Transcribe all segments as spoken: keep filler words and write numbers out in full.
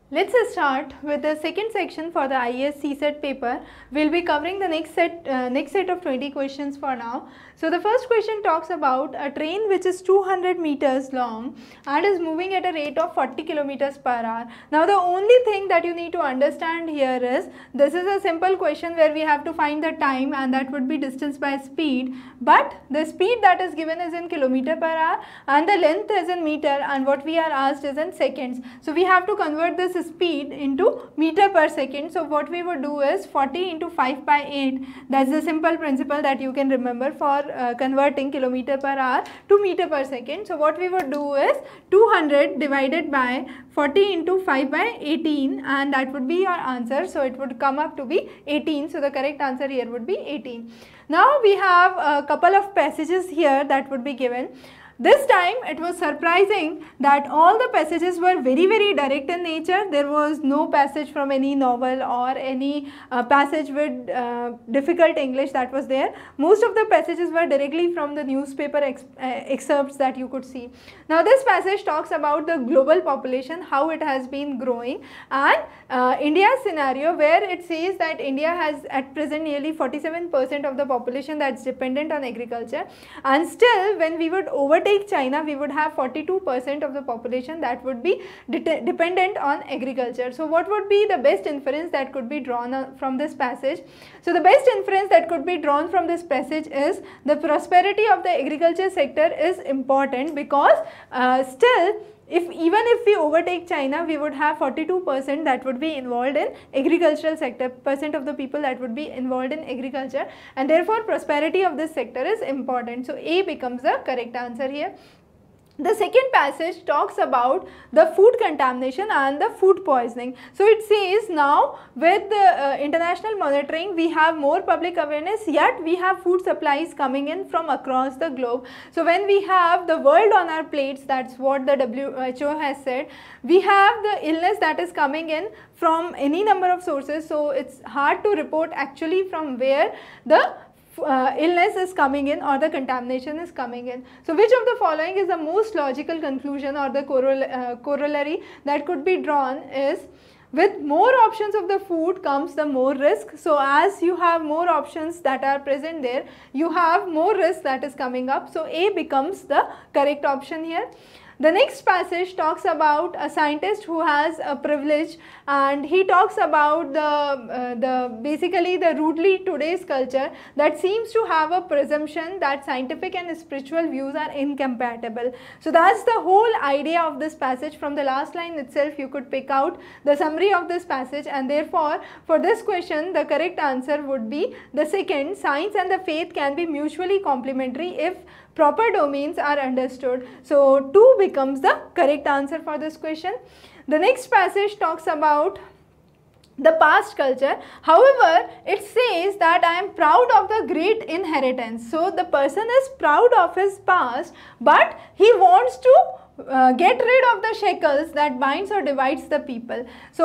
Let's start with the second section for the I A S C SET paper. We'll be covering the next set, uh, next set of twenty questions for now. So the first question talks about a train which is two hundred meters long and is moving at a rate of forty kilometers per hour. Now the only thing that you need to understand here is, this is a simple question where we have to find the time, and that would be distance by speed, but the speed that is given is in kilometer per hour and the length is in meter, and what we are asked is in seconds. So we have to convert this speed into meter per second. So what we would do is forty into five by eight. That's the simple principle that you can remember for uh, converting kilometer per hour to meter per second. So what we would do is two hundred divided by forty into five by eighteen, and that would be your answer. So it would come up to be eighteen. So the correct answer here would be eighteen. Now we have a couple of passages here that would be given. This time it was surprising that all the passages were very very direct in nature. There was no passage from any novel or any uh, passage with uh, difficult English that was there. Most of the passages were directly from the newspaper ex uh, excerpts that you could see. Now this passage talks about the global population, how it has been growing, and uh, India's scenario, where it says that India has at present nearly forty-seven percent of the population that's dependent on agriculture, and still when we would overtake China, we would have forty-two percent of the population that would be de dependent on agriculture. So what would be the best inference that could be drawn uh, from this passage? So the best inference that could be drawn from this passage is the prosperity of the agriculture sector is important, because uh, still if even if we overtake China, we would have forty-two percent that would be involved in agricultural sector, percent of the people that would be involved in agriculture, and therefore prosperity of this sector is important. So A becomes the correct answer here. The second passage talks about the food contamination and the food poisoning. So it says, now with the uh, international monitoring, we have more public awareness, yet we have food supplies coming in from across the globe. So when we have the world on our plates, that's what the W H O has said, we have the illness that is coming in from any number of sources. So it's hard to report actually from where the Uh, illness is coming in or the contamination is coming in. So which of the following is the most logical conclusion or the coroll uh, corollary that could be drawn is, with more options of the food comes the more risk. So as you have more options that are present there, you have more risk that is coming up. So A becomes the correct option here. The next passage talks about a scientist who has a privilege, and he talks about the, uh, the basically the rudely today's culture that seems to have a presumption that scientific and spiritual views are incompatible. So that's the whole idea of this passage. From the last line itself you could pick out the summary of this passage, and therefore for this question the correct answer would be the second, science and the faith can be mutually complementary if proper domains are understood. So two becomes the correct answer for this question. The next passage talks about the past culture. However, it says that I am proud of the great inheritance. So the person is proud of his past, but he wants to uh, get rid of the shackles that binds or divides the people.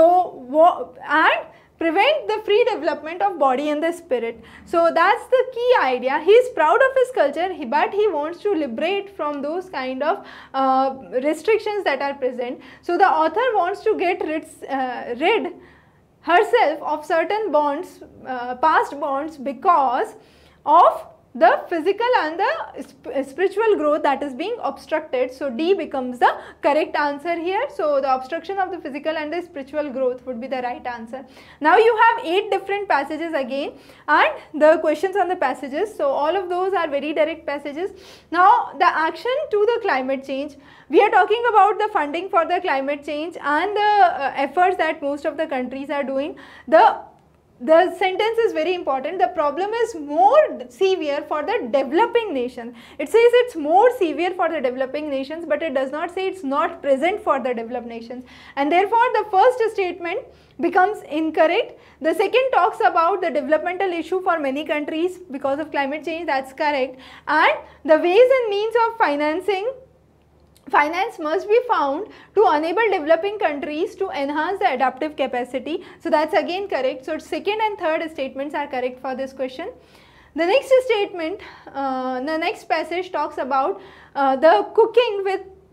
So and prevent the free development of body and the spirit. So that's the key idea. He is proud of his culture, but he wants to liberate from those kind of uh, restrictions that are present. So the author wants to get rid, uh, rid herself of certain bonds, uh, past bonds, because of the physical and the sp spiritual growth that is being obstructed. So D becomes the correct answer here. So the obstruction of the physical and the spiritual growth would be the right answer. Now you have eight different passages again, and the questions on the passages. So all of those are very direct passages. Now the action to the climate change. We are talking about the funding for the climate change and the uh, efforts that most of the countries are doing. The The sentence is very important. The problem is more severe for the developing nations. It says it's more severe for the developing nations, but it does not say it's not present for the developed nations. And therefore, the first statement becomes incorrect. The second talks about the developmental issue for many countries because of climate change. That's correct. And the ways and means of financing finance must be found to enable developing countries to enhance the adaptive capacity. So that's again correct. So second and third statements are correct for this question. The next statement, uh, the next passage talks about uh, the cooking with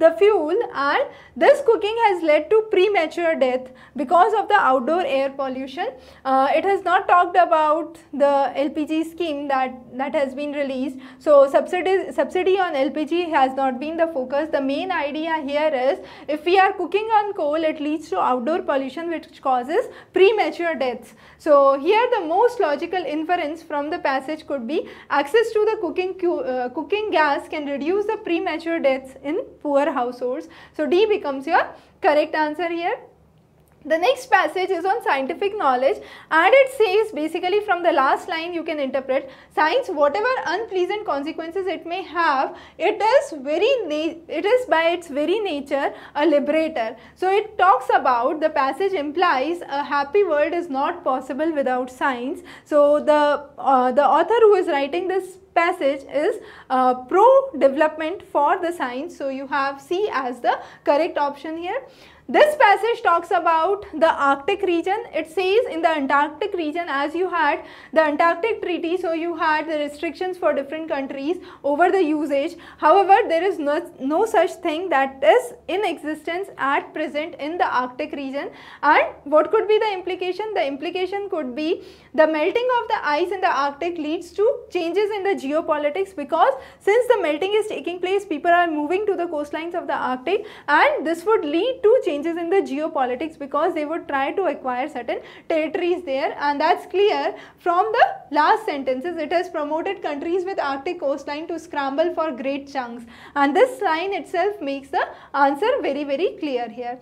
the fuel, and this cooking has led to premature death because of the outdoor air pollution. Uh, it has not talked about the L P G scheme that, that has been released. So subsidy, subsidy on L P G has not been the focus. The main idea here is if we are cooking on coal, it leads to outdoor pollution which causes premature deaths. So here the most logical inference from the passage could be access to the cooking, uh, cooking gas can reduce the premature deaths in poor households. So D becomes your correct answer here. The next passage is on scientific knowledge, and it says basically from the last line you can interpret science, whatever unpleasant consequences it may have, it is very it is by its very nature a liberator. So it talks about, the passage implies a happy world is not possible without science. So the uh, the author who is writing this passage is uh, pro development for the science. So you have C as the correct option here. This passage talks about the Arctic region. It says in the Antarctic region, as you had the Antarctic Treaty, so you had the restrictions for different countries over the usage. However, there is no, no such thing that is in existence at present in the Arctic region. And what could be the implication? The implication could be the melting of the ice in the Arctic leads to changes in the geopolitics, because since the melting is taking place, people are moving to the coastlines of the Arctic, and this would lead to changes in the geopolitics because they would try to acquire certain territories there, and that's clear from the last sentences. It has promoted countries with Arctic coastline to scramble for great chunks, and this line itself makes the answer very very clear here.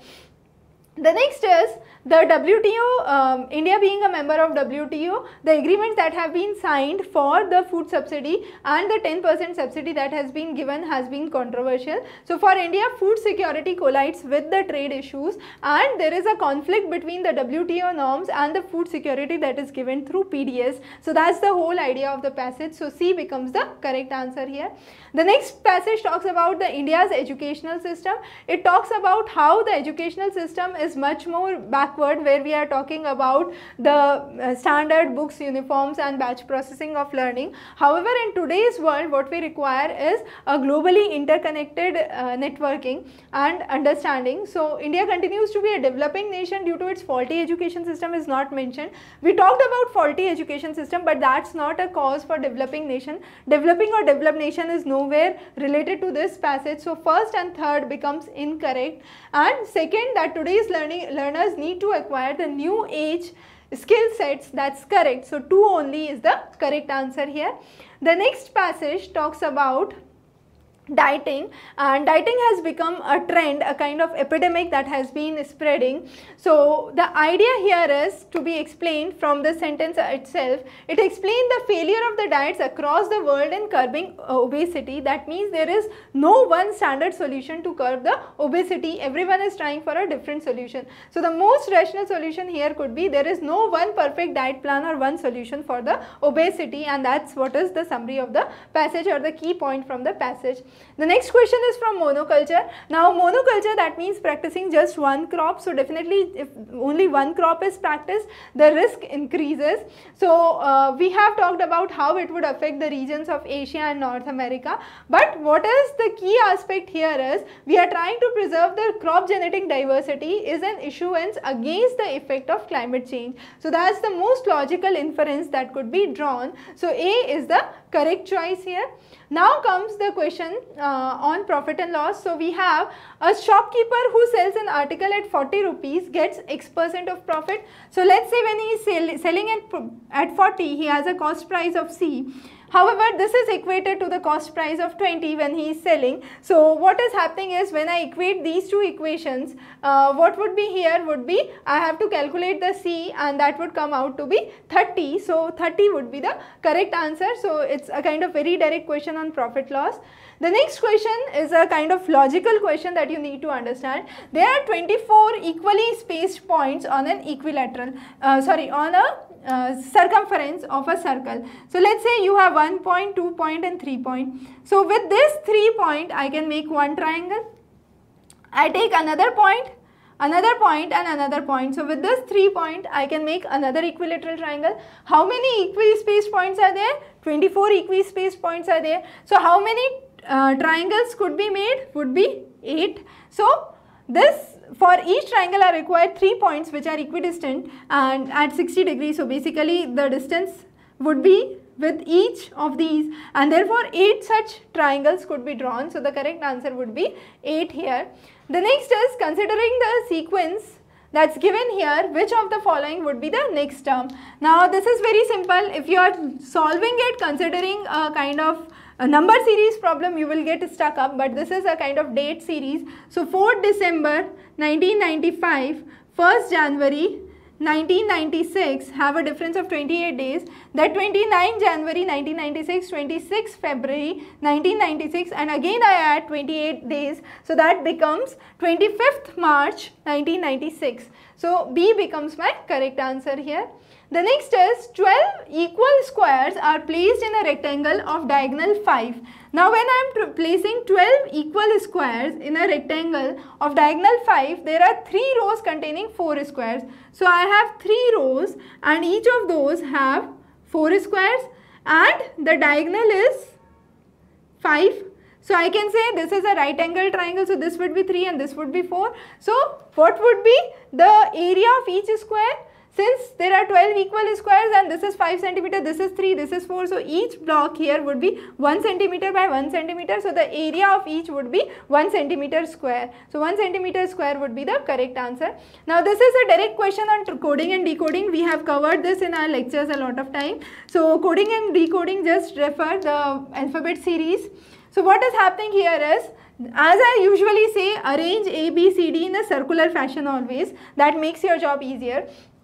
The next is the W T O, um, India being a member of W T O, the agreements that have been signed for the food subsidy and the ten percent subsidy that has been given has been controversial. So for India, food security collides with the trade issues, and there is a conflict between the W T O norms and the food security that is given through P D S. So that's the whole idea of the passage. So C becomes the correct answer here. The next passage talks about the India's educational system. It talks about how the educational system is much more backward, where we are talking about the uh, standard books, uniforms and batch processing of learning. However, in today's world, what we require is a globally interconnected uh, networking and understanding. So India continues to be a developing nation due to its faulty education system is not mentioned. We talked about faulty education system, but that's not a cause for developing nation. Developing or developed nation is nowhere related to this passage. So first and third becomes incorrect, and second, that today's learning learners need to acquire the new age skill sets, that's correct. So two only is the correct answer here. The next passage talks about dieting, and dieting has become a trend, a kind of epidemic that has been spreading. So the idea here is to be explained from the sentence itself. It explains the failure of the diets across the world in curbing obesity. That means there is no one standard solution to curb the obesity. Everyone is trying for a different solution. So the most rational solution here could be there is no one perfect diet plan or one solution for the obesity, and that's what is the summary of the passage or the key point from the passage. The next question is from monoculture. Now monoculture, that means practicing just one crop. So definitely if only one crop is practiced, the risk increases. So uh, we have talked about how it would affect the regions of Asia and North America. But what is the key aspect here is we are trying to preserve the crop genetic diversity is an issuance against the effect of climate change. So that's the most logical inference that could be drawn. So A is the correct choice here. Now comes the question uh, on profit and loss. So we have a shopkeeper who sells an article at forty rupees gets X percent of profit. So let's say when he is sell, selling at, at forty, he has a cost price of C. However, this is equated to the cost price of twenty when he is selling. So what is happening is when I equate these two equations, uh, what would be here would be I have to calculate the C, and that would come out to be thirty. So thirty would be the correct answer. So it's a kind of very direct question on profit loss. The next question is a kind of logical question that you need to understand. There are twenty-four equally spaced points on an equilateral, uh, sorry, on a Uh, circumference of a circle. So let's say you have one point, two point and three point. So with this three point, I can make one triangle. I take another point, another point and another point. So with this three point, I can make another equilateral triangle. How many equi spaced points are there? twenty-four equi spaced points are there. So how many uh, triangles could be made would be eight. So this, for each triangle are required three points which are equidistant and at sixty degrees. So basically the distance would be with each of these, and therefore eight such triangles could be drawn. So the correct answer would be eight here. The next is, considering the sequence that's given here, which of the following would be the next term? Now this is very simple. If you are solving it considering a kind of a number series problem, you will get stuck up, but this is a kind of date series. So fourth December nineteen ninety-five, first January nineteen ninety-six have a difference of twenty-eight days. That twenty-ninth January nineteen ninety-six, twenty-sixth February nineteen ninety-six, and again I add twenty-eight days, so that becomes twenty-fifth March nineteen ninety-six. So B becomes my correct answer here. The next is, twelve equal squares are placed in a rectangle of diagonal five. Now when I am placing twelve equal squares in a rectangle of diagonal five, there are three rows containing four squares. So I have three rows and each of those have four squares and the diagonal is five. So I can say this is a right angle triangle, so this would be three and this would be four. So what would be the area of each square? Since there are twelve equal squares and this is five centimeter, this is three, this is four, so each block here would be one centimeter by one centimeter. So the area of each would be one centimeter square. So one centimeter square would be the correct answer. Now this is a direct question on coding and decoding. We have covered this in our lectures a lot of time. So coding and decoding, just refer the alphabet series. So what is happening here is, as I usually say, arrange A, B, C, D in a circular fashion always. That makes your job easier.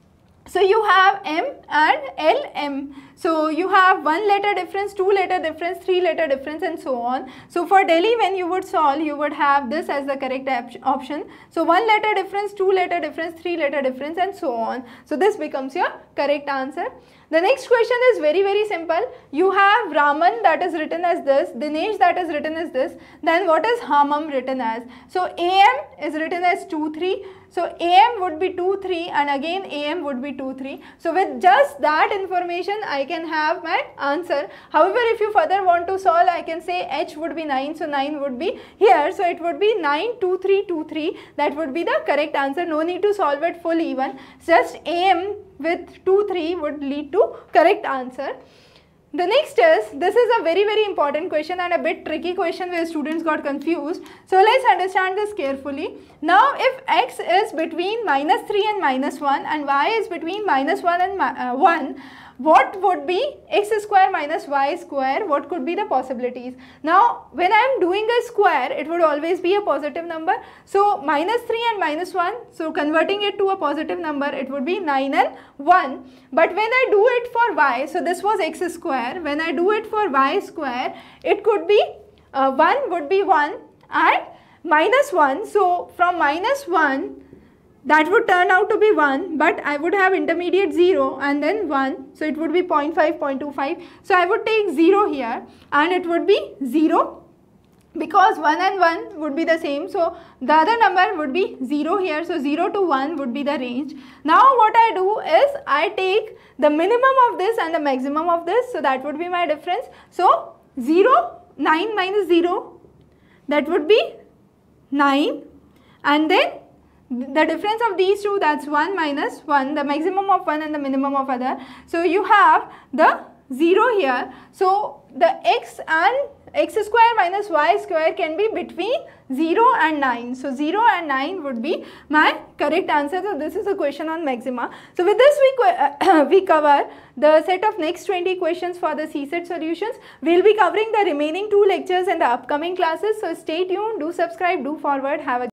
So you have M and L M. So you have one letter difference, two letter difference, three letter difference, and so on. So for Delhi, when you would solve, you would have this as the correct option. So one letter difference, two letter difference, three letter difference, and so on. So this becomes your correct answer. The next question is very very simple. You have Raman that is written as this, Dinesh that is written as this, then what is Hamam written as? So A M is written as two three. So A M would be two three and again A M would be two three. So with just that information I can have my answer. However, if you further want to solve, I can say H would be nine, so nine would be here. So it would be nine two three two three. That would be the correct answer. No need to solve it full even. Just A M with two three would lead to correct answer. The next is, this is a very very important question and a bit tricky question where students got confused. So let's understand this carefully. Now if x is between minus three and minus one and y is between minus one and uh, one, what would be x square minus y square? What could be the possibilities? Now when I am doing a square, it would always be a positive number. So minus three and minus one, so converting it to a positive number, it would be nine and one. But when I do it for y, so this was x square, when I do it for y square, it could be uh, one would be one and minus one. So from minus one, that would turn out to be one, but I would have intermediate zero and then one, so it would be zero point five, zero point two five. So I would take zero here and it would be zero because one and one would be the same. So the other number would be zero here, so zero to one would be the range. Now what I do is I take the minimum of this and the maximum of this, so that would be my difference. So zero, nine minus zero, that would be nine, and then the difference of these two, that's one minus one, the maximum of one and the minimum of other. So you have the zero here. So the x and x square minus y square can be between zero and nine. So zero and nine would be my correct answer. So this is a question on maxima. So with this we, uh, we cover the set of next twenty questions for the C SET solutions. We will be covering the remaining two lectures in the upcoming classes. So stay tuned, do subscribe, do forward, have a